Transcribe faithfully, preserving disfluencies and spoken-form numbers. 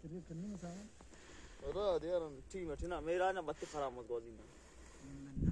cricket करनी मसाला अरे यार ठीक है ना मेरा ना बत्ती खराब मत गोदी ना